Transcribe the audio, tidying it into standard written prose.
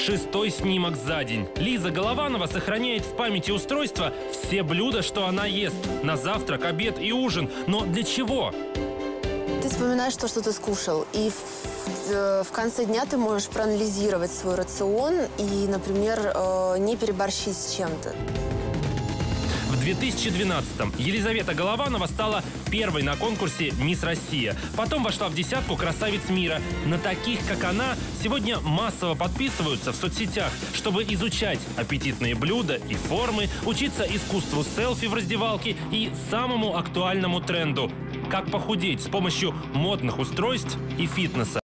6-й снимок за день. Лиза Голованова сохраняет в памяти устройства все блюда, что она ест. На завтрак, обед и ужин. Но для чего? Ты вспоминаешь то, что ты скушал, и в конце дня ты можешь проанализировать свой рацион и, например, не переборщить с чем-то. В 2012-м Елизавета Голованова стала первой на конкурсе «Мисс Россия». Потом вошла в десятку красавиц мира. На таких, как она, сегодня массово подписываются в соцсетях, чтобы изучать аппетитные блюда и формы, учиться искусству селфи в раздевалке и самому актуальному тренду – как похудеть с помощью модных устройств и фитнеса.